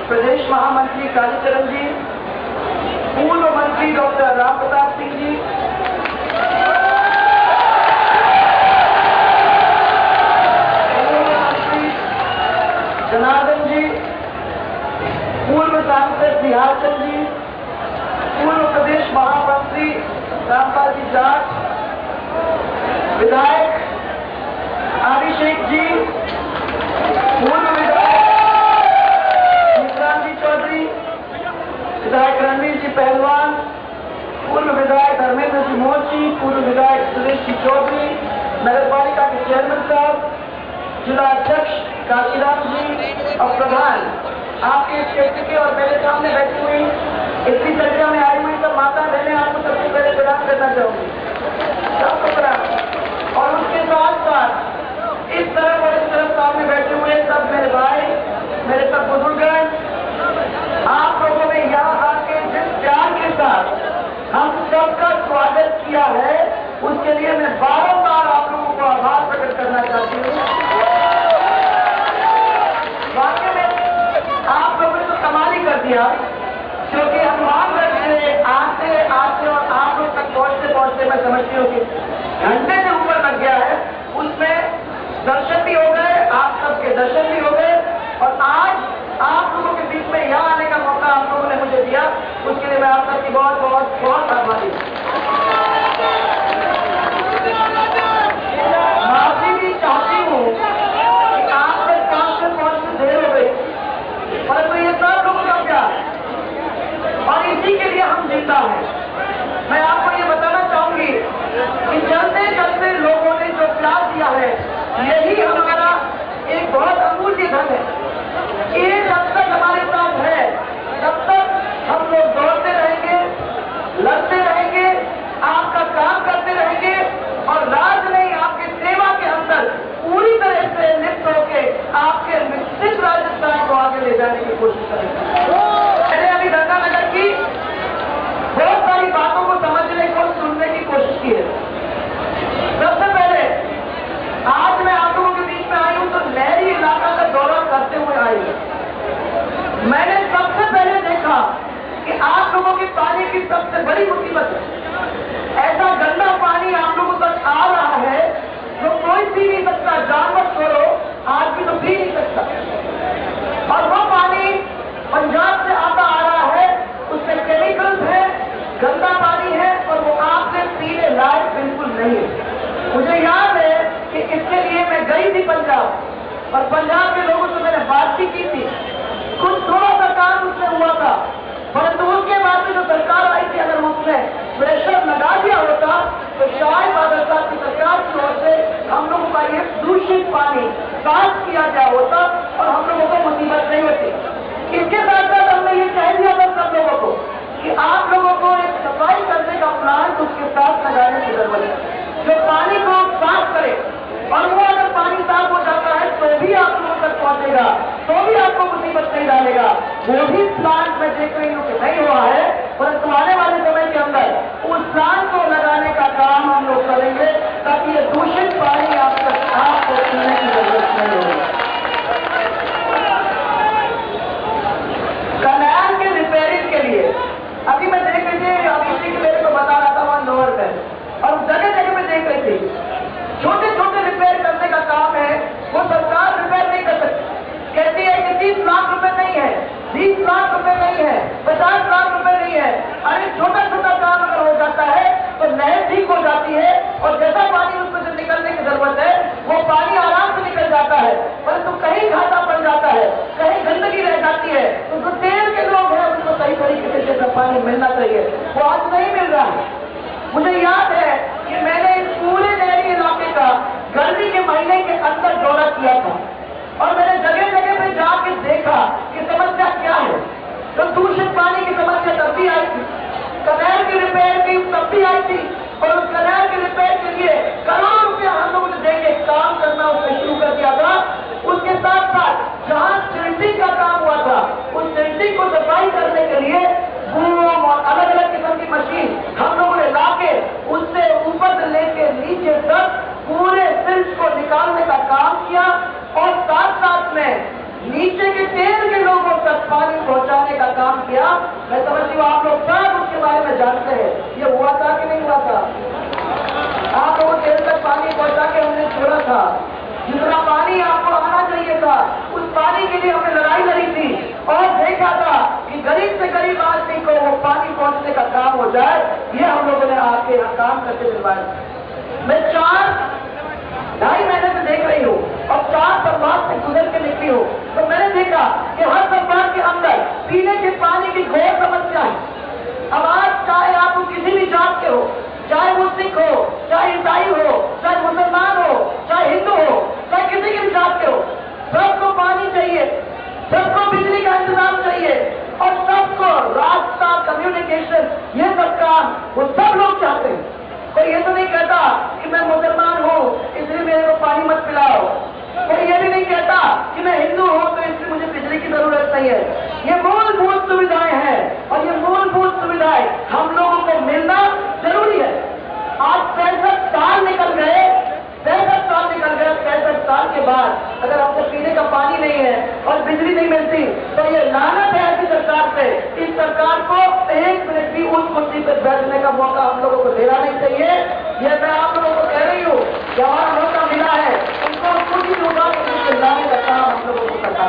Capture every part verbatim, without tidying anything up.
प्रदेश महामंत्री कालीचरण जी, पूर्व मंत्री डॉक्टर राम प्रताप सिंह जी, पूर्व मंत्री जनार्दन जी, पूर्व सांसद बिहारचंद जी, पूर्व प्रदेश महामंत्री रामपाल जी जाट, विधायक अभिषेक जी, पूर्व विधायक विक्रांत जी चौधरी, विधायक रणवीर जी पहलवान, पूर्व विधायक धर्मेंद्र जी मोर्ची, पूर्व विधायक सुरेश जी चौधरी, नगर पालिका के चेयरमैन साहब, जिला अध्यक्ष काशीराम जी और प्रधान आपके क्षेत्र के और मेरे सामने बैठी हुई इतनी संख्या में आई हुई सब माता बहने, आपको सबसे पहले प्रणाम करना चाहूंगी, सबको प्रणाम। और उसके साथ साथ इस तरफ और इस तरफ सामने बैठे हुए सब मेरे भाई, मेरे सब बुजुर्गन, आप लोगों ने यहाँ आके जिस प्यार के साथ हम सबका स्वागत किया है, उसके लिए मैं बारंबार आप लोगों को आभार प्रकट करना चाहती हूँ। वाकई में आप लोगों ने तो कमाल ही कर दिया, क्योंकि हनुमानगढ़ से आते आते और आप लोग तक पहुंचते पहुंचते मैं समझती हूँ कि घंटे से ऊपर लग गया है। उसमें दर्शन भी हो गए, आप सबके दर्शन भी हो गए, और आज आप लोगों के बीच में यहाँ आने का मौका आप लोगों ने मुझे दिया, उसके लिए मैं आप सबकी बहुत बहुत बहुत आभारी हूँ। माफी भी चाहती हूँ कि आप तक काम से पहुंचने देर हो गई, परंतु ये सब लोगों का प्यार और इसी के लिए हम जिंदा हैं। मैं आपको ये बताना चाहूंगी कि चलते चलते लोगों ने जो प्यार दिया है, यही हमारा एक बहुत अमूल्य धन है। ये जब तक हमारे साथ है, तब तक हम लोग दौड़ते रहेंगे, लड़ते रहेंगे, आपका काम करते रहेंगे, और राज नहीं आपकी सेवा के अंदर पूरी तरह से लिप्त होकर आपके विकसित राजस्थान को आगे ले जाने की कोशिश करेंगे। मैंने अभी गंगानगर की बहुत सारी बातों को समझने को सुनने की कोशिश की है। सबसे पहले आज मैं आप लोगों के बीच में आई हूं तो नहरी इलाका का दौरा करते हुए आई हूं। मैंने सबसे पहले देखा कि आप लोगों की पानी की सबसे बड़ी मुसीबत है, ऐसा गंदा पानी आप लोगों तक आ रहा है जो कोई पी नहीं सकता, जानवर छोड़ो आदमी तो पी नहीं सकता, और वो पानी पंजाब से आता आ रहा है, उसमें केमिकल्स है, गंदा पानी है, और वो आपसे पीने लायक बिल्कुल नहीं है। मुझे याद है कि इसके लिए मैं गई थी पंजाब, और पंजाब के लोगों से मैंने बात भी की थी, कुछ थोड़ा सा काम उसमें हुआ था, परंतु उसके बाद में जो सरकार आई थी, अगर उसमें प्रेशर लगा दिया होता तो शायद बादल साहब की सरकार की ओर से हम लोगों का ये दूषित पानी साफ किया गया होता और हम लोगों को मुसीबत नहीं होती। इसके साथ साथ हमने ये कह दिया था सब लोगों को कि आप लोगों को एक सफाई करने का प्लान उसके साथ लगाने की जरूरत है, जो पानी को साफ करे, और वो अगर पानी साफ हो जाता है तो भी आप लोगों तक पहुंचेगा, तो भी आपको मुसीबत नहीं डालेगा। वो भी प्लान मैं देख रही हूँ कि नहीं हुआ है, परंतु आने वाले समय के अंदर उस प्लान को लगाने का काम हम लोग करेंगे, ताकि ये दूषित पानी आप तक आपको पीने की जरूरत नहीं होगी। कनाल के रिपेयरिंग के लिए अभी मैं देख रही थी, अभी इसी के मेरे को बता रहा था वहां लोअर में, और जगह जगह में देख रही थी छोटे छोटे रिपेयर करने का काम है, वो सरकार रिपेयर नहीं कर सकती, कहती है कि तीस लाख रुपए नहीं है, बीस लाख रुपए नहीं है, पचास लाख रुपए नहीं है। अरे छोटा छोटा काम अगर हो जाता है तो नहर ठीक हो जाती है, और जैसा पानी उसमें से निकलने की जरूरत है वो पानी आराम से निकल जाता है, परंतु कहीं घाटा पड़ जाता है, कहीं गंदगी रह जाती है, तो जो तेल के लोग हैं उनको सही तरीके से पानी मिलना चाहिए, वो आज नहीं मिल रहा है। मुझे याद है कि मैंने इस पूरे नहरी इलाके का गर्मी के महीने के अंदर दौरा किया था, और मैंने जगह जगह पे जाके देखा कि समस्या क्या है। तो दूषित पानी की समस्या तब भी आई थी, कनाल की रिपेयर की तब भी आई थी, और उस कनाल के रिपेयर के लिए करोड़ों रुपया हम लोगों ने देके काम करना उसमें शुरू कर दिया था। उसके साथ साथ जहां सिल्टिंग का काम हुआ था, उस सिल्टिंग को सफाई करने के लिए बूम और अलग अलग किस्म की मशीन हम लोगों ने लाके उससे ऊपर से लेके नीचे तक पूरे सिल्ट को निकालने का काम किया, और साथ साथ में नीचे के तेल के लोगों तक तक पानी पहुंचाने का काम किया। मैं समझती हूँ आप लोग सब उसके बारे में जानते हैं। ये हुआ था कि नहीं हुआ था? आप लोगों देर तक पानी पहुंचा के हमने छोड़ा था। जितना पानी आपको आना चाहिए था उस पानी के लिए हमने लड़ाई लड़ी थी और देखा था कि गरीब से गरीब आदमी को वो पानी पहुंचने का काम हो जाए। ये हम लोगों ने आपके यहाँ काम करके दिलवाया। मैं चार ढाई महीने से देख रही हूँ और चार संवाद से गुजर के निकली हूँ तो मैंने देखा कि हर संवाद के अंदर पीने के पानी की घोर समस्या है। अब आज चाहे आप किसी भी जात के हो, चाहे वो सिख हो, चाहे ईसाई हो, चाहे मुसलमान हो, चाहे हिंदू हो, चाहे किसी के भी जात के हो, सबको पानी चाहिए, सबको बिजली का इंतजाम चाहिए और सबको रास्ता, कम्युनिकेशन, ये सब काम वो सब लोग चाहते हैं। कोई ये तो नहीं कहता कि मैं मुसलमान हूँ इसलिए मेरे को पानी मत पिलाओ। कोई ये भी नहीं कहता कि मैं हिंदू हूँ तो इसलिए मुझे बिजली की जरूरत नहीं है। ये मूलभूत सुविधाएं हैं और ये मूलभूत सुविधाएं हम लोगों को मिलना जरूरी है। आज पैंसठ साल निकल गए, पैंसठ साल निकल गए, पैंसठ साल के बाद अगर आपको पीने का पानी नहीं है और बिजली नहीं मिलती तो ये लानत है ऐसी सरकार पे। इस सरकार को एक मिनट भी उस कुर्सी पर बैठने का मौका हम लोगों को देना नहीं चाहिए। ये मैं आप लोगों को कह रही हूँ कि हमारा मौका मिला है, उनको कुर्सी में उठा के लाने का काम हम लोगों को करना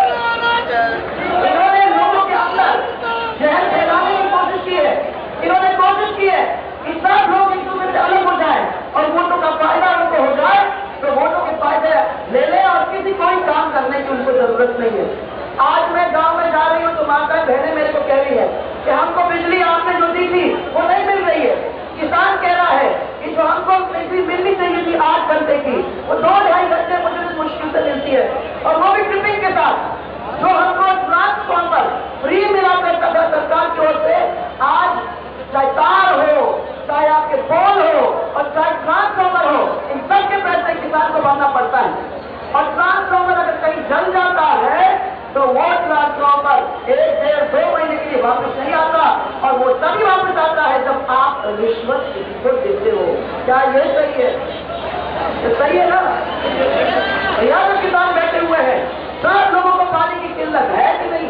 होगा। इन्होंने लोगों के अंदर जहर फैलाने की कोशिश की है। इन्होंने कोशिश की है कि सब लोग एक दूसरे से अलग हो जाए और वोटों का फायदा उनको हो जाए तो वोटों के फायदे ले ले और किसी कोई काम करने की उनको जरूरत नहीं है। आज मैं गांव में जा रही हूँ तो माता बहनें मेरे को कह रही है कि हमको बिजली आपने जो दी थी वो नहीं मिल रही है। किसान कह रहा है कि जो हमको बिजली मिलनी चाहिए थी आठ घंटे की वो दो ढाई घंटे मुझे मुश्किल से मिलती है और वो भी ट्रिपिंग के साथ। जो हमको ट्रांसफॉर्मर फ्री मिला करता था सरकार की ओर से, आज चाहे तार हो, चाहे आपके पोल हो और चाहे ट्रांसफॉर्मर हो, इन सब के पैसे किसान को भरना पड़ता है। और ट्रांसफॉर्मर अगर कहीं जल जाता है तो वो ट्रांसफॉर्मर एक डेढ़ दो महीने के लिए वापस नहीं आता और वो तभी वापस आता है जब आप रिश्वत किसी को देते हो। क्या ये सही है? ये सही है ना? यहाँ तो किसान बैठे हुए हैं, सब लोगों को पानी की किल्लत है कि नहीं?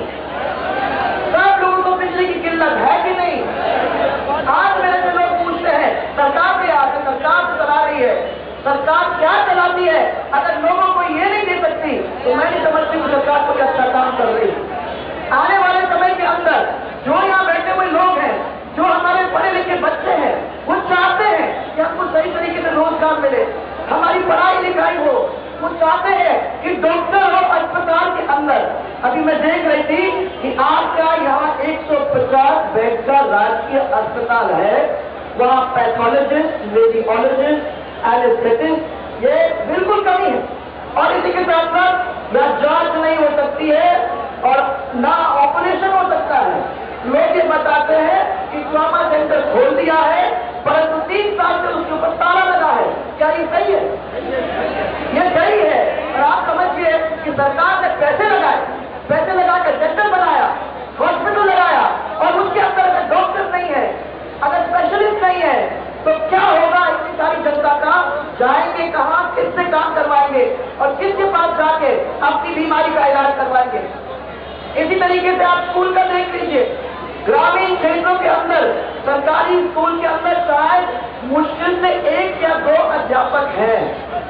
सब लोगों को बिजली की किल्लत है कि नहीं? आज मेरे से लोग पूछते हैं सरकार के आगे सरकार चला रही है, सरकार क्या चलाती है? अगर लोगों को ये नहीं दे सकती तो मैं नहीं समझती कि सरकार कोई अच्छा काम कर रही है। आने वाले समय के अंदर जो यहाँ बैठे हुए लोग हैं, जो हमारे पढ़े लिखे बच्चे हैं, वो चाहते हैं कि हमको सही तरीके से रोजगार मिले, हमारी पढ़ाई लिखाई हो। वो चाहते हैं कि डॉक्टर हो अस्पताल के अंदर। अभी मैं देख रही थी कि आपका यहाँ एक सौ पचास बेड का राजकीय अस्पताल है, वहाँ पैथोलॉजिस्ट, रेडियोलॉजिस्ट, एनेस्थेटिस्ट, ये बिल्कुल कमी है। और इसी के साथ साथ ना जांच नहीं हो सकती है और ना ऑपरेशन हो सकता है। लोग ये बताते हैं कि ट्रॉमा सेंटर खोल दिया है परंतु तीन साल से उसके ऊपर ताला लगा है। क्या ये सही है? ये सही है। और आप समझिए कि सरकार ने पैसे लगाए, पैसे लगाकर सेंटर बनाया, हॉस्पिटल लगाया और उसके अंदर अगर डॉक्टर नहीं है, अगर स्पेशलिस्ट नहीं है तो क्या होगा? इतनी सारी जनता का जाएंगे कहाँ, किससे काम करवाएंगे और किसके पास जाके अपनी बीमारी का इलाज करवाएंगे? इसी तरीके से आप स्कूल का देख लीजिए, ग्रामीण क्षेत्रों के अंदर सरकारी स्कूल के अंदर शायद मुश्किल से एक या दो अध्यापक हैं,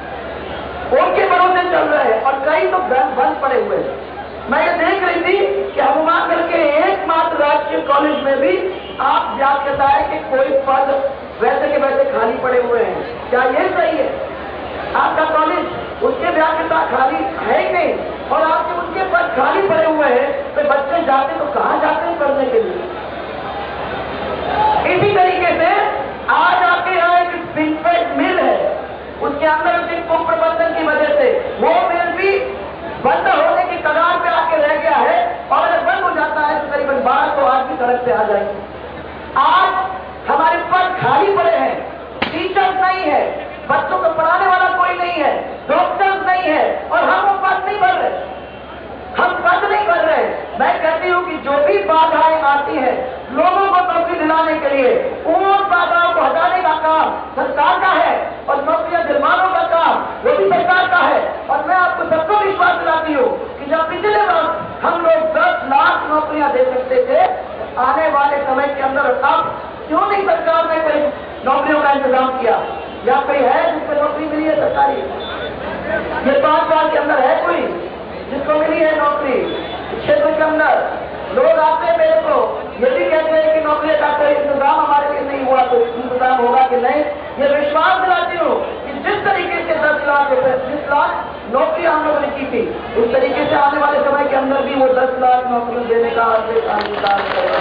उनके भरोसे चल रहे हैं और कई तो बंद पड़े हुए हैं। मैं ये देख रही थी कि हनुमानगढ़ के एकमात्र राजकीय कॉलेज में भी आप व्याख्याता है कि कोई पद वैसे के वैसे खाली पड़े हुए हैं। क्या ये सही है? आपका कॉलेज उसके व्याख्याता खाली है ही नहीं और आपके उनके पद खाली पड़े हुए हैं तो बच्चे जाते तो कहाँ जाते हैं पढ़ने के लिए? इसी तरीके से आज आपके यहाँ एक स्पिनफेड मिल है, उसके अंदर उसके कुप्रबंधन की वजह से वो मिल भी बंद होने की कगार पे आके रह गया है और अगर बंद हो जाता है तो करीबन बारह सौ आदमी सड़क पे आ जाएंगे। आज हमारे पद खाली पड़े हैं, टीचर्स नहीं है, बच्चों को पढ़ाने वाला कोई नहीं है, डॉक्टर्स नहीं है और हम वो पद नहीं भर रहे, हम पद नहीं भर रहे। मैं कहती हूँ कि जो भी बाधाएं आती हैं लोगों को नौकरी दिलाने के लिए, उन बाधाओं को हटाने का काम सरकार का है और नौकरियां दिलवानों का काम वो भी सरकार का है। और मैं आपको सबको विश्वास दिलाती हूँ कि जब पिछले वक्त हम लोग दस लाख नौकरियां दे सकते थे, आने वाले समय के अंदर अब क्यों नहीं सरकार ने कोई नौकरियों का इंतजाम किया? या कोई है जिसको नौकरी मिली है सरकारी? ये पांच साल के अंदर है कोई जिसको मिली है नौकरी? क्षेत्र के अंदर लोग आते हैं मेरे को ये भी कहते हैं कि नौकरी का कोई इंतजाम हमारे लिए नहीं हुआ, तो इंतजाम होगा कि नहीं? ये विश्वास दिलाती हूँ कि जिस तरीके से दस लाख बीस लाख नौकरी हम लोगों ने की थी, उस तरीके से आने वाले समय के अंदर भी वो दस लाख नौकरी देने का इंतजाम करेगा।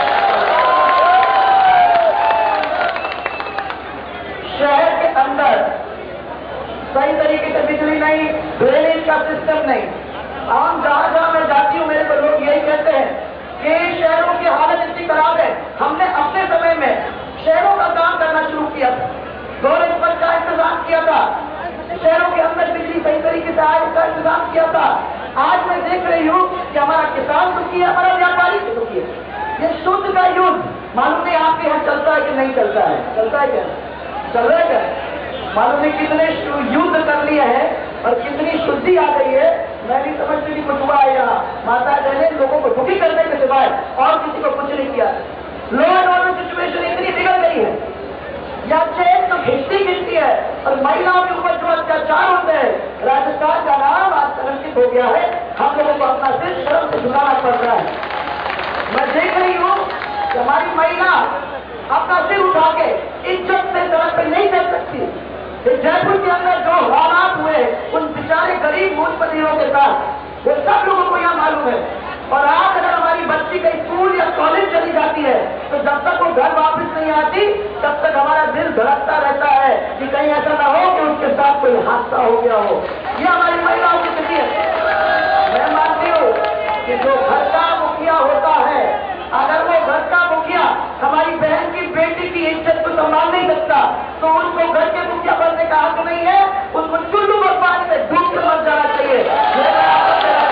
शहर के अंदर सही तरीके से बिजली नहीं, ड्रेनेज का सिस्टम नहीं। आम जहां जहां मैं जाती हूँ मेरे को लोग यही कहते हैं कि शहरों की हालत इतनी खराब है। हमने अपने समय में शहरों का काम करना शुरू किया था, गोरेज पर का इंतजाम किया था, शहरों के अंदर बिजली सही तरीके से आए उसका इंतजाम किया था। आज मैं देख रही हूँ कि हमारा किसान दुखी है, हमारा व्यापारी दुखी है। ये शुद्ध का युद्ध मालूम नहीं आपके यहाँ चलता है कि नहीं चलता है? चलता है क्या? चल रहा है क्या? मालूम नहीं कितने युद्ध कर लिए हैं और कितनी शुद्धि आ गई है। मैं भी समझती कि कुछ हुआ है यहाँ। माता ने लोगों को दुखी करने के सिवाय और किसी को कुछ नहीं किया। लॉ एंड ऑर्डर सिचुएशन इतनी बिगड़ गई है, या चेन तो खिंचती खिंचती है और महिलाओं के ऊपर जो अत्याचार होते हैं, राजस्थान का नाम आज संरक्षित हो गया है। हम लोगों को अपना सिर शर्म से झुकाना पड़ रहा है। मैं देख रही हूँ कि हमारी महिला अपना सिर उठा के इज्जत से सड़क पर नहीं चल सकती। जयपुर के अंदर जो हालात हुए उन बेचारे गरीब मूलपतियों के साथ, वो सब लोगों को यहाँ मालूम है। और आज अगर हमारी बच्ची कहीं स्कूल या कॉलेज चली जाती है तो जब तक वो घर वापस नहीं आती तब तक हमारा दिल धड़कता रहता है कि कहीं ऐसा ना हो कि उसके साथ कोई हादसा हो गया हो। ये हमारी महिलाओं की स्थिति है। मैं मानती हूँ कि जो घर का मुखिया होता है, अगर वो घर का मुखिया हमारी बहन की बेटी की इज्जत को संभाल नहीं सकता तो उसको घर के मुखिया बनने का हक नहीं है। उसको चुल्लू और पानी में डूब के मर जाना चाहिए।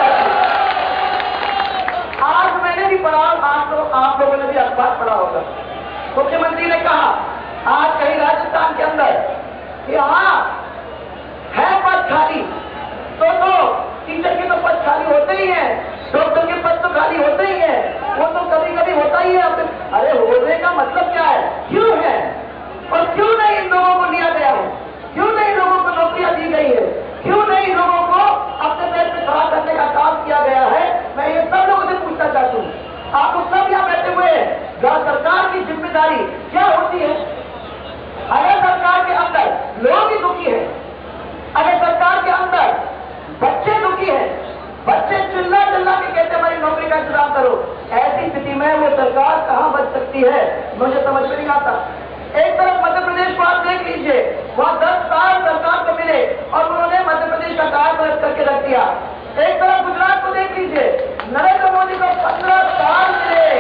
आज मैंने भी पढ़ा, आप लोग आप लोगों ने भी अखबार पढ़ा होगा, मुख्यमंत्री ने कहा आज कहीं राजस्थान के अंदर कि हाँ है पद खाली, तो तो टीचर के तो पद खाली होते ही हैं, डॉक्टर के पद तो खाली होते ही हैं, वो तो कभी कभी होता ही है। अरे होने का मतलब क्या है? क्यों है और क्यों नहीं इन लोगों को लिया गया है? क्यों नहीं लोगों को नौकरियां दी गई है? क्यों नहीं लोगों को अपने पैर पे खड़ा करने का काम किया गया है? मैं ये सब लोगों से पूछना चाहता हूँ। आप लोग सब यहाँ बैठे हुए हैं, सरकार की जिम्मेदारी क्या होती है? अगर सरकार के अंदर लोग ही दुखी है, अगर सरकार के अंदर बच्चे दुखी है, बच्चे चिल्ला चिल्ला के कहते हमारी नौकरी का इंतजाम करो, ऐसी स्थिति में वो सरकार कहाँ बच सकती है? मुझे समझ में नहीं आता। एक तरफ मध्य प्रदेश को आप देख लीजिए, वहां दस साल सरकार को मिले और उन्होंने मध्य प्रदेश का कार्य पलट करके रख दिया। एक तरफ गुजरात को देख लीजिए, नरेंद्र मोदी को पंद्रह साल मिले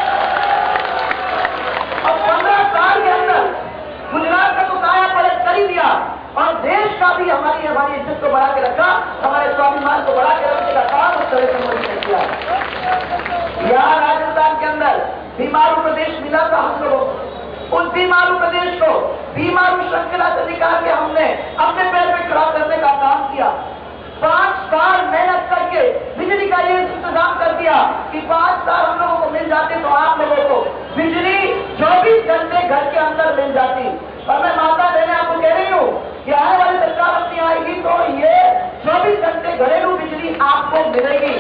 और पंद्रह साल के अंदर गुजरात का तो काया पलट कर ही दिया और देश का भी हमारी हमारी इज्जत को बढ़ा के रखा, हमारे स्वाभिमान को बढ़ा के रखने का काम उस तरह से मोदी ने किया। यहाँ राजस्थान के अंदर बीमारू प्रदेश मिला था हम लोगों को, उस बीमारू प्रदेश को बीमारू श्रृंखला से निकाल के हमने अपने पैर पे खड़ा करने का काम किया। पांच साल मेहनत करके बिजली का ये इंतजाम कर दिया कि पांच साल हम लोगों को मिल जाते तो आप लोगों को बिजली चौबीस घंटे घर के अंदर मिल जाती। और मैं माता बहने आपको कह रही हूँ कि आने वाली सरकार अपनी आएगी तो ये चौबीस घंटे घरेलू बिजली आपको मिलेगी।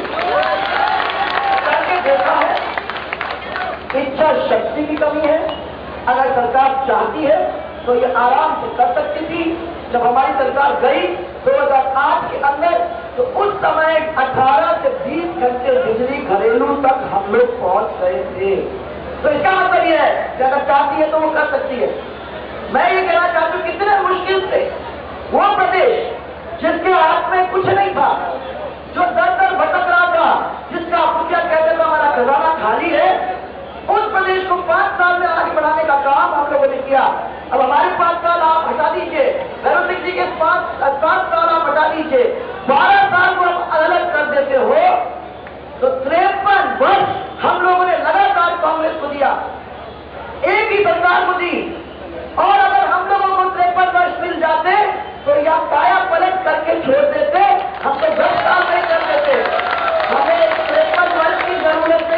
करके देखा है, इच्छा शक्ति की कमी है। अगर सरकार चाहती है तो ये आराम से कर सकती थी। जब हमारी सरकार गई दो हज़ार आठ के अंदर तो उस समय अठारह से बीस घंटे बिजली घरेलू तक हम लोग पहुंच गए थे। तो इसका मतलब यह है कि अगर चाहती है तो वो कर सकती है। मैं ये कहना चाहती हूँ कितने मुश्किल से वो प्रदेश जिसके हाथ में कुछ नहीं था, जो दर दर भटक रहा था, जिसका मुखिया कहते थे हमारा खजाना खाली है, उस प्रदेश को पांच साल में आगे बढ़ाने का काम हम लोगों ने किया। अब हमारे पांच साल आप हटा दीजिए, भैरव सिंह जी के पांच सात साल आप हटा दीजिए, बारह साल को हम अलग कर देते हो तो तिरपन वर्ष हम लोगों ने लगातार कांग्रेस को दिया, एक ही सरकार को दी। और अगर हम लोगों को तिरपन वर्ष मिल जाते तो या काया पलट करके छोड़ देते, हम तो दस साल नहीं कर देते। हमें तिरपन वर्ष की जरूरत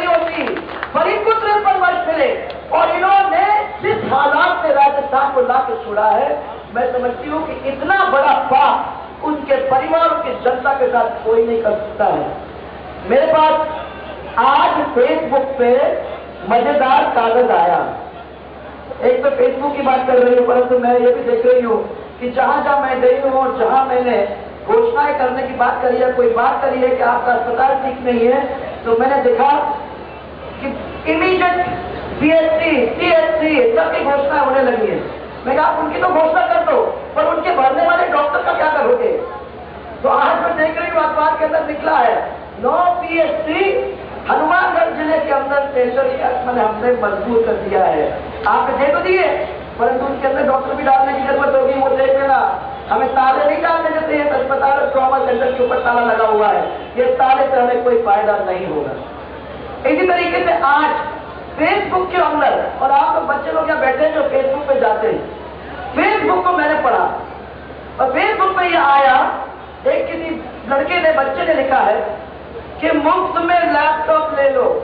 की जनता के साथ कोई नहीं कर सकता है। मेरे पास आज फेसबुक पे मजेदार कागज आया। एक तो फेसबुक की बात कर रही हूँ, परंतु मैं ये भी देख रही हूँ कि जहां जहां मैं गई हूँ और जहां मैंने घोषणाएं करने की बात करी है, कोई बात करी है कि आपका अस्पताल ठीक नहीं है, तो मैंने देखा कि इमीडिएट पीएचसी, सीएचसी सबकी घोषणा होने लगी है। मैं कहा उनकी तो घोषणा कर दो, पर उनके भरने वाले डॉक्टर का क्या करोगे? तो आज मैं देख रही हूँ अखबार के अंदर निकला है, नौ पीएचसी हनुमानगढ़ जिले के अंदर सेंटर मैंने हमने मजबूर कर दिया है। आपने दे तो दिए, परंतु उनके अंदर डॉक्टर भी डालने की जरूरत होगी। वो देख लेना, हमें ताले नहीं डालने देते हैं। अस्पताल और ट्रॉमा सेंटर के ऊपर ताला लगा हुआ है, ये ताले से हमें कोई फायदा नहीं होगा। इसी तरीके से आज फेसबुक के अंदर, और आप लोग बच्चे लोग यहाँ बैठे हैं जो फेसबुक पे जाते हैं, फेसबुक को मैंने पढ़ा और फेसबुक पे यह आया, एक किसी लड़के ने, बच्चे ने लिखा है कि मुफ्त में लैपटॉप ले लो,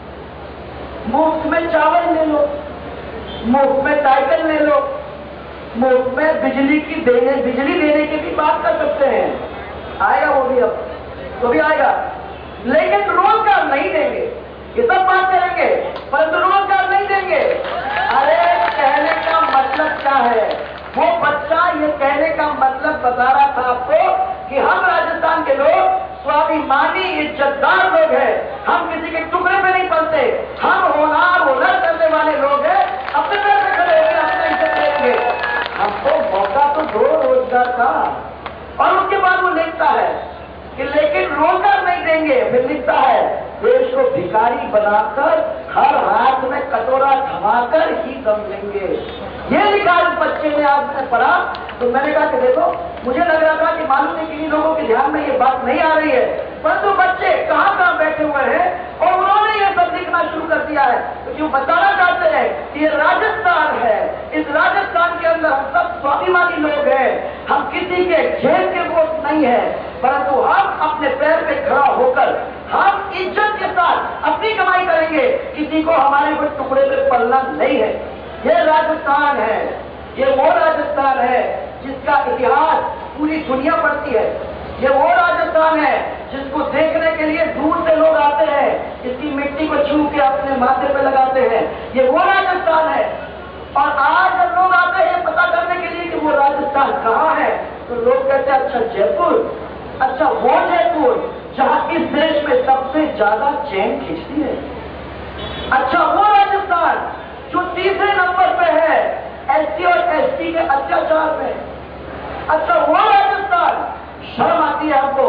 मुफ्त में चावल ले लो, मुफ्त में साइकिल ले लो, मुफ्त में बिजली की देने बिजली देने की भी बात कर सकते हैं। आएगा वो भी, अब तो भी आएगा, लेकिन रोजगार नहीं देंगे। ये सब बात करेंगे परंतु रोजगार नहीं देंगे। अरे कहने का मतलब क्या है? वो बच्चा ये कहने का मतलब बता रहा था आपको कि हम राजस्थान के लोग स्वाभिमानी इज्जतदार लोग हैं, हम किसी के टुकड़े पे नहीं पलते, हम होनार होनर करने वाले लोग हैं, अपने पैर पे खड़े होकर अपना इज्जत देंगे। हमको मौका तो दो रोजगार का। और उसके बाद वो लिखता है कि लेकिन रोजगार नहीं देंगे। फिर लिखता है देश को भिखारी बनाकर हर हाथ में कटोरा थमाकर ही दम लेंगे। ये लिखा इस बच्चे ने, आज मैंने पढ़ा तो मैंने कहा कि देखो, मुझे लग रहा था कि मालूम है किन्हीं लोगों के ध्यान में ये बात नहीं आ रही है, परंतु बच्चे कहां कहां बैठे हुए हैं और उन्होंने ये सब लिखना शुरू कर दिया है। तो क्यों बताना चाहते हैं कि ये राजस्थान है, इस राजस्थान के अंदर हम सब स्वाभिमानी लोग हैं, हम किसी के जेब के वोट नहीं है, परंतु हम अपने पैर पे खड़ा होकर हम इज्जत के साथ अपनी कमाई करेंगे, किसी को हमारे कोई टुकड़े पे पलना नहीं है। ये राजस्थान है, ये वो राजस्थान है जिसका इतिहास पूरी दुनिया पढ़ती है। ये वो राजस्थान है जिसको देखने के लिए दूर से लोग आते हैं, इसकी मिट्टी को छू के अपने माथे पे लगाते हैं। ये वो राजस्थान है। और आज जब लोग आते हैं पता करने के लिए कि वो राजस्थान कहाँ है, तो लोग कहते हैं अच्छा जयपुर, अच्छा वो जयपुर जहाँ इस देश में सबसे ज्यादा चैन खींचती है, अच्छा वो राजस्थान जो तीसरे नंबर पे है एससी और एसटी के अत्याचार में, अच्छा वो राजस्थान। शर्म आती है हमको,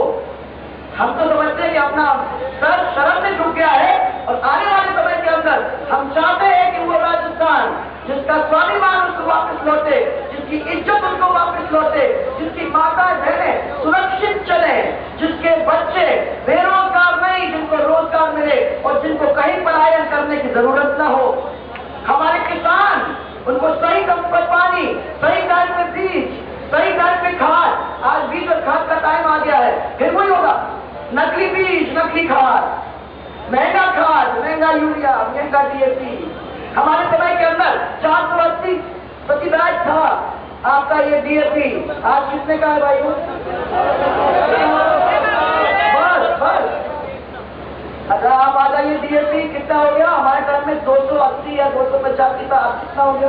हम तो समझते हैं कि अपना सर शर्म से झुक गया है, और आने वाले समय के अंदर हम चाहते हैं कि वो राजस्थान जिसका स्वाभिमान उसको वापस लौटे, जिसकी इज्जत उसको वापस लौटे, जिसकी माता बहनें सुरक्षित चले, जिसके बच्चे बेरोजगार नहीं, जिनको रोजगार मिले और जिनको कहीं पलायन करने की जरूरत ना हो। हमारे किसान, उनको सही दम पर पानी, सही टाइम पे बीज, सही टाइम पे खाद। आज बीज और खाद का टाइम आ गया है, फिर वही होगा, नकली बीज, नकली खाद, महंगा खाद, महंगा यूरिया, महंगा डीएपी। हमारे समय के अंदर चार सौ अस्सी प्रति बैग था आपका ये डीएपी, आज कितने का है भाई? बस बस अच्छा आप आ जाइए, डीएपी कितना हो गया? हमारे टाइम में दो सौ अस्सी या दो सौ पचासी था, आप कितना हो गया?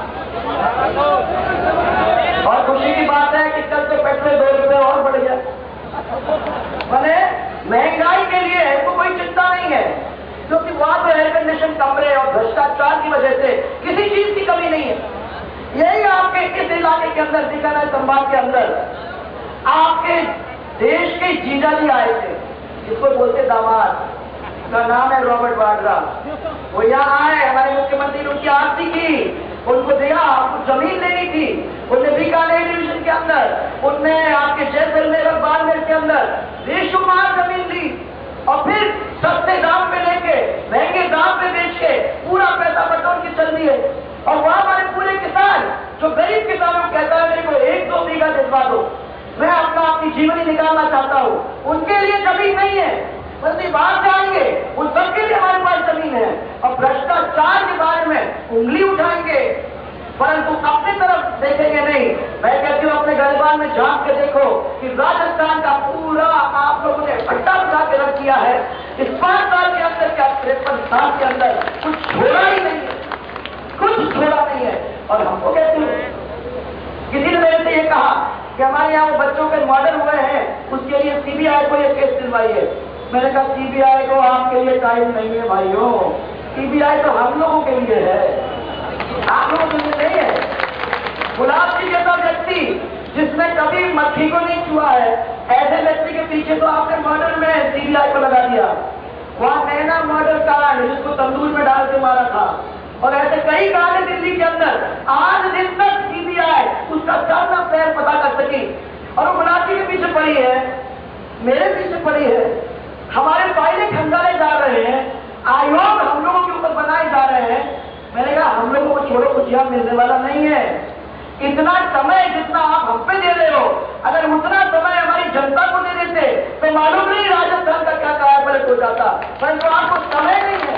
और खुशी की बात है कि कल तो पेट्रोल दो रुपए और बढ़ गया। मैंने महंगाई के लिए तो कोई चिंता नहीं है, क्योंकि वहां पर एयर कंडीशन कमरे और भ्रष्टाचार की वजह से किसी चीज की कमी नहीं है। यही आपके इस इलाके के अंदर, बीकानेर संभाग के अंदर आपके देश के जीजा जी आए थे, जिसको बोलते दामाद, का नाम है रॉबर्ट वाड्रा। वो यहाँ आए, हमारे मुख्यमंत्री ने उनकी आरती की, उनको दिया, आपको जमीन लेनी थी, उनने बीकानेर डिवीजन के अंदर, उनने आपके जैसलमेर और बाड़मेर के अंदर बेशुमार जमीन दी, और फिर सस्ते दाम पे लेके महंगे दाम पे बेच के पूरा पैसा बटोर के चल दिए। और वहां हमारे पूरे किसान, जो गरीब किसानों को कहता है मेरे को एक दो बीघा दिलवा दो, मैं अपना अपनी जीवनी निकालना चाहता हूँ, उनके लिए जमीन नहीं है, बल्कि बाहर से आएंगे, उन सबके लिए हमारे पास जमीन है। और भ्रष्टाचार के बारे में उंगली उठाएंगे, परंतु अपनी तरफ देखेंगे नहीं। मैं कहती हूँ अपने गरीबान में झांक के देखो कि राजस्थान का पूरा किया है। इस पांच साल के अंदर क्या तिरपन साल के अंदर कुछ छोड़ा ही नहीं है, कुछ छोड़ा नहीं है। और हमको कहते हो, किसी ने मेरे से ये कहा कि हमारे यहाँ वो बच्चों के मर्डर हुए हैं, उसके लिए सीबीआई को ये केस दिलवाई है। मैंने कहा सीबीआई को आपके लिए टाइम नहीं है भाइयों, सीबीआई तो हम लोगों के लिए है, आप लोगों के लिए नहीं है। गुलाब जी जैसा व्यक्ति जिसने कभी मक्खी को नहीं छुआ है, ऐसे व्यक्ति के पीछे तो आपने मर्डर में सीबीआई को लगा दिया। वहां नैना मर्डर कांड जिसको तंदूर में डाल के मारा था, और ऐसे कई कांड दिल्ली के अंदर आज दिन तक सीबीआई उसका चांदा पैर पता कर सकी। और वो गुलाब जी के पीछे पड़ी है, मेरे पीछे पड़ी है, हमारे फाइलें खंगाले जा रहे हैं, आयोग हम लोगों के ऊपर बनाए जा रहे हैं। मैंने कहा हम लोगों को छोड़ो, कुछ यहाँ मिलने वाला नहीं है। इतना समय जितना आप हम पे दे रहे हो, अगर उतना समय हमारी जनता को दे देते तो मालूम नहीं राजस्थान का क्या कायापलट हो जाता। परंतु तो आपको समय नहीं है,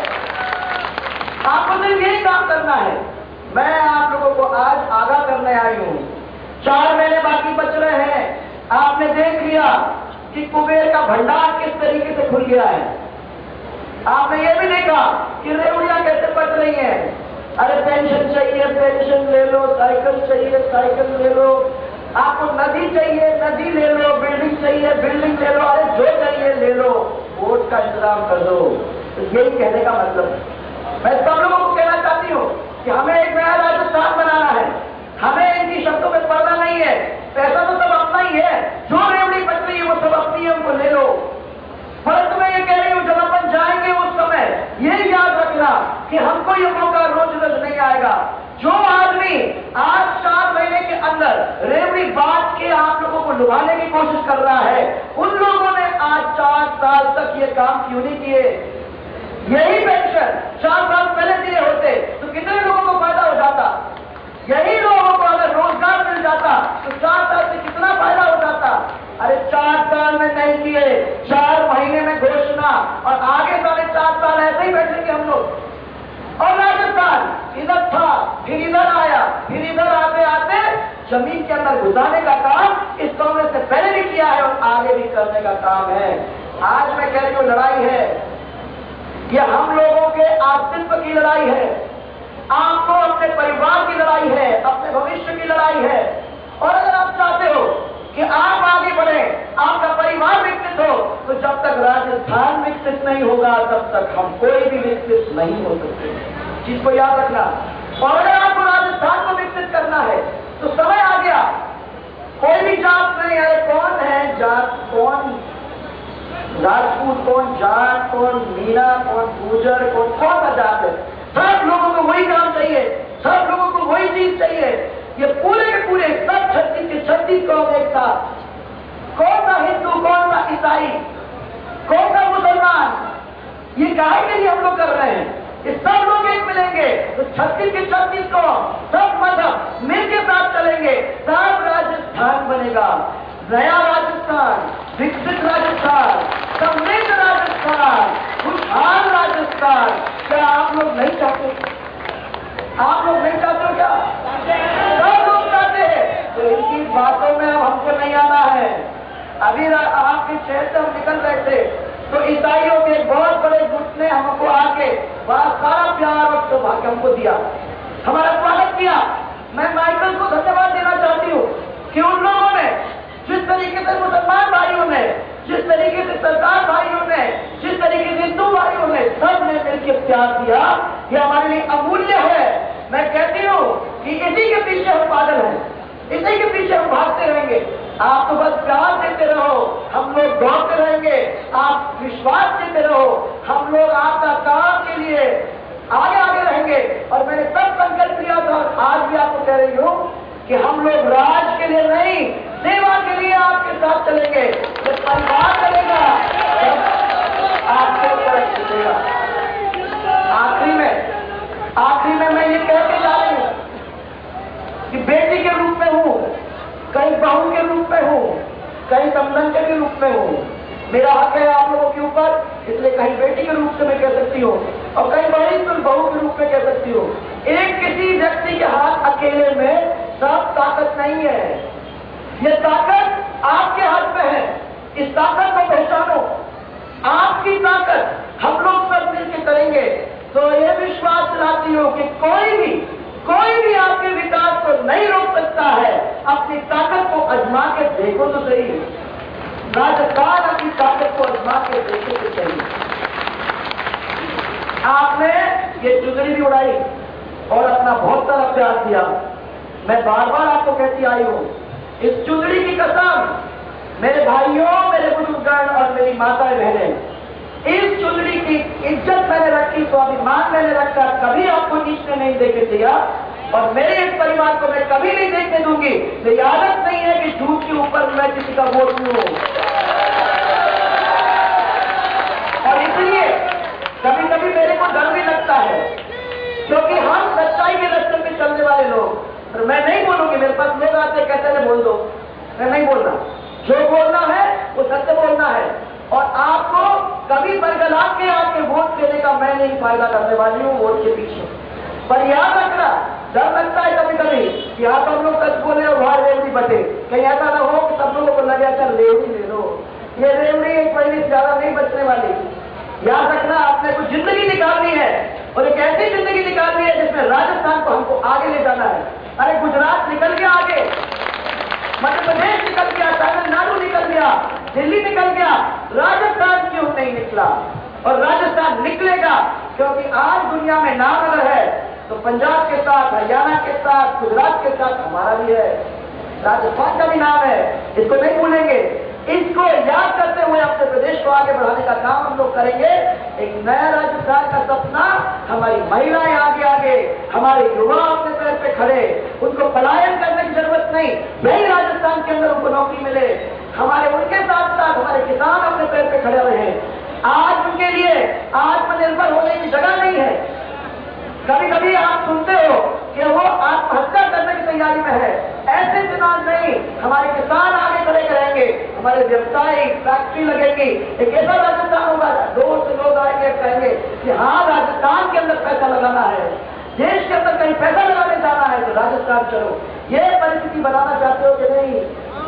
आपको सिर्फ यही काम करना है। मैं आप लोगों को आज आगाह करने आई हूं, चार महीने बाकी बच रहे हैं। आपने देख लिया कि कुबेर का भंडार किस तरीके से खुल गया है। आपने ये भी देखा कि रेवड़ियां कैसे बच रही हैं। अरे पेंशन चाहिए, पेंशन ले लो, साइकिल चाहिए, साइकिल ले लो, आपको नदी चाहिए, नदी ले लो, बिल्डिंग चाहिए, बिल्डिंग ले लो, अरे जो चाहिए ले लो, वोट का इंतजाम कर दो। तो यही कहने का मतलब मैं सब लोगों को कहना चाहती हूँ कि हमें एक नया राजस्थान बनाना है। हमें इनकी शब्दों में पड़ना नहीं है। पैसा तो सब अपना ही है, जो रेवड़ी बच रही है वो सब अपनी है, उनको ले लो। परंतु मैं ये कह रही हूं, जब अपन जाएंगे उस समय ये याद रखना कि हमको ये मौका रोज रोज नहीं आएगा। जो आदमी आज चार महीने के अंदर रेवड़ी बांट के आप लोगों को लुभाने की कोशिश कर रहा है, उन लोगों ने आज चार साल तक ये काम क्यों नहीं किए? यही पेंशन चार साल पहले दिए होते तो कितने लोगों को फायदा हो जाता? यही लोगों को अगर रोजगार मिल जाता तो चार साल से कितना फायदा हो जाता? अरे चार साल में नहीं किए, चार महीने में घोषणा, और आगे साढ़े चार साल ऐसे ही बैठेंगे हम लोग। और राजस्थान इधर था, फिर इधर आया, फिर इधर आते आते जमीन के अंदर घुसाने का काम इस कांग्रेस ने पहले भी किया है और आगे भी करने का काम है। आज मैं कह रही हूं लड़ाई है, ये हम लोगों के अस्तित्व की लड़ाई है, आपको अपने परिवार की लड़ाई है, अपने भविष्य की लड़ाई है। और अगर आप चाहते हो कि आप आगे बढ़े, आपका परिवार विकसित हो, तो जब तक राजस्थान विकसित नहीं होगा तब तक हम कोई भी विकसित नहीं हो सकते। चीज को याद रखना। और अगर आपको राजस्थान को विकसित करना है तो समय आ गया। कोई भी जात नहीं है, कौन है जात, कौन राजपूत, कौन जाट, कौन मीना, कौन गुर्जर, कौन कौन सा जात है, सब लोगों को वही काम चाहिए, सब लोगों को वही चीज चाहिए। ये पूरे के पूरे सब छत्तीस के छत्तीस कौम एक साथ, कौन सा हिंदू, कौन सा ईसाई, कौन सा मुसलमान, ये काहे के लिए हम लोग कर रहे हैं? ये सब लोग एक मिलेंगे तो छत्तीस के छत्तीस कौम, सब मजहब मिलके साथ चलेंगे, सब राजस्थान बनेगा। नया राजस्थान, विकसित राजस्थान, समृद्ध राजस्थान, खुशहाल राजस्थान। क्या आप लोग नहीं चाहते? आप लोग नहीं चाहते हो क्या? सब लोग चाहते हैं। तो इनकी बातों में अब हमको नहीं आना है। अभी आपके शहर से हम निकल रहे थे तो ईसाइयों के बहुत बड़े गुट ने हमको आके बड़ा सारा प्यार और सौभाग्य हमको दिया, हमारा स्वागत किया। मैं माइकल को धन्यवाद देना चाहती हूँ कि उन लोगों ने जिस तरीके से मुसलमान भाइयों ने, जिस तरीके से सरदार भाइयों ने, जिस तरीके से हिंदू भाइयों ने, सब ने मिलकर प्यार दिया, ये हमारे लिए अमूल्य है। मैं कहती हूँ कि इसी के पीछे हम पागल हैं, इसी के पीछे हम भागते रहेंगे। आप तो बस प्यार देते रहो, हम लोग दौड़ते रहेंगे। आप विश्वास देते रहो, हम लोग आपका काम के लिए आगे आगे रहेंगे। और मैंने तब संकल्प लिया था और आज भी आपको कह रही हूँ कि हम लोग राज के लिए नहीं, सेवा के लिए आपके साथ चलेंगे। जब परिवार चलेगा आपके ऊपर चलेगा। आखिरी में आखिरी में मैं ये कह के जा रही हूँ कि बेटी के रूप में हूँ, कहीं बहू के रूप में हूँ, कहीं समझंके के रूप में हूँ। मेरा हक है आप लोगों के ऊपर, इसलिए कहीं बेटी के रूप से मैं कह सकती हूँ और कहीं बड़ी बहू के रूप में कह सकती हूँ। एक किसी व्यक्ति के हाथ अकेले में सब ताकत नहीं है, ये ताकत आपके हाथ में है। इस ताकत को पहचानो। आप आपकी ताकत हम लोग सब मिलकर करेंगे तो ये विश्वास दिलाती हूं कि कोई भी कोई भी आपके विकास को नहीं रोक सकता है। अपनी ताकत को आजमा के देखो तो सही। राजस्थान अपनी ताकत को आजमा के देखे तो सही। आपने ये चुनरी भी उड़ाई और अपना बहुत सारा प्यार दिया। मैं बार बार आपको कहती आई हूं, इस चुनरी की कसम, मेरे भाइयों, मेरे बुजुर्गगण और मेरी माताएं बहनें, इस चुनरी की इज्जत मैंने रखी, स्वाभिमान मैंने रखा, कभी आपको नीचे नहीं देखे दिया और मेरे इस परिवार को मैं कभी नहीं देखने दूंगी। मेरी आदत नहीं है कि झूठ के ऊपर मैं किसी का वोट लूं। और इसलिए कभी कभी मेरे को डर भी लगता है, क्योंकि हम सच्चाई के रास्ते पे चलने वाले लोग। पर मैं नहीं बोलूंगी, मेरे पास लोग आते कहते हैं बोल दो, मैं नहीं बोल रहा। जो बोलना है वो सत्य बोलना है और आपको कभी बरगला के आपके वोट देने का मैं नहीं फायदा करने वाली हूँ वोट के पीछे। पर याद रखना, डर लगता है कभी कभी कि आप हम लोग सच बोले और बाहर रेवड़ी बटे, कहीं ऐसा ना हो कि सब लोगों को लगे अच्छा रेवड़ी ले लो। ये रेवड़ी एक महीने से ज्यादा नहीं बचने वाली। याद रखना, आपने कुछ जिंदगी निकालनी है और एक ऐसी जिंदगी निकालनी है जिसमें राजस्थान को हमको आगे ले जाना है। अरे गुजरात निकल गया आगे, मध्य प्रदेश निकल गया, तमिलनाडु निकल गया, दिल्ली निकल गया, राजस्थान क्यों नहीं निकला? और राजस्थान निकलेगा क्योंकि आज दुनिया में नाम अगर है तो पंजाब के साथ, हरियाणा के साथ, गुजरात के साथ हमारा भी है, राजस्थान का भी नाम है। इसको नहीं भूलेंगे। इसको याद करते हुए अपने प्रदेश को आगे बढ़ाने का काम हम लोग करेंगे। एक नया राजस्थान का सपना, हमारी महिलाएं आगे आगे, हमारे युवा अपने पैर पे खड़े, उनको पलायन करने की जरूरत नहीं, यही राजस्थान के अंदर उनको नौकरी मिले। हमारे उनके साथ साथ हमारे किसान अपने पैर पे खड़े हुए हैं। आज उनके लिए आत्मनिर्भर होने की जगह नहीं है। कभी कभी आप सुनते हो कि वो आत्महत्या करने की तैयारी में है। ऐसे दिमाग नहीं, हमारे किसान आगे खड़े रहेंगे, हमारे व्यवसाय फैक्ट्री लगेगी। एक ऐसा राजस्थान होगा, दो से लोग आएंगे कहेंगे कि हाँ राजस्थान के अंदर पैसा लगाना है, देश के अंदर कहीं पैसा लगाने जाना है तो राजस्थान चलो। ये परिस्थिति बनाना चाहते हो कि नहीं?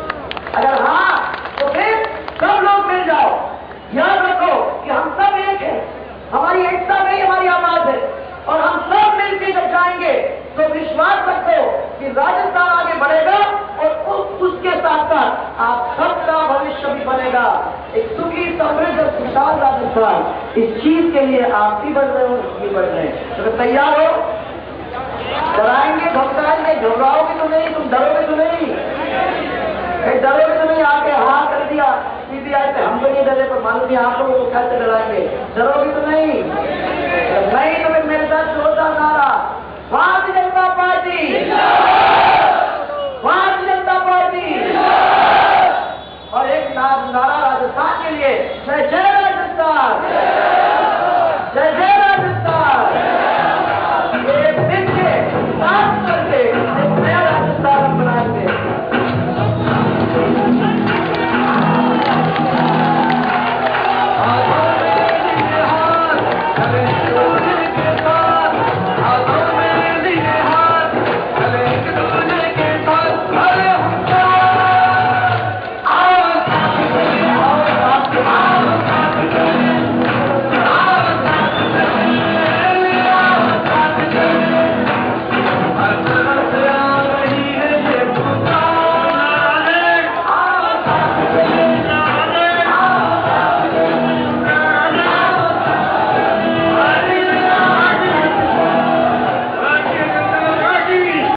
अगर हाँ तो फिर सब लोग मिल जाओ। याद रखो कि हम सब एक हैं, हमारी एकता में ही हमारी आवाज है और हम सब मिलकर जब जाएंगे तो विश्वास रखो कि राजस्थान आगे बढ़ेगा और उस, उसके साथ साथ आप सबका भविष्य भी बनेगा। एक सुखी समृद्ध खुशहाल राजस्थान, इस चीज के लिए आप भी बढ़ रहे हो, भी बढ़ रहे हैं। तो तैयार हो? डराएंगे, घबराएंगे, घबराओगे तो नहीं, तुम डरोगे तो नहीं, डरोगे तो नहीं। आके हाँ कर दिया सीबीआई पे, हम तो नहीं डरे, पर मालूम नहीं आप लोगों को कैसे डराएंगे। डरोगे तो नहीं? नहीं तो फिर मेरे साथ जोरदार नारा, भारतीय जनता पार्टी, भारतीय जनता पार्टी। और एक नारा राजस्थान के लिए, मैं जय